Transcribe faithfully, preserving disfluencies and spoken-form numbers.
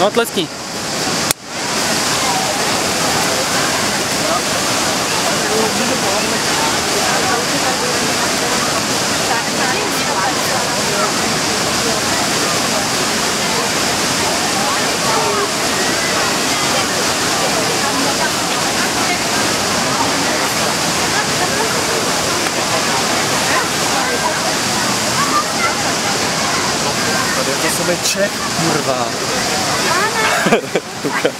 No, tleskni. Tady je to sobě Čech, kurva.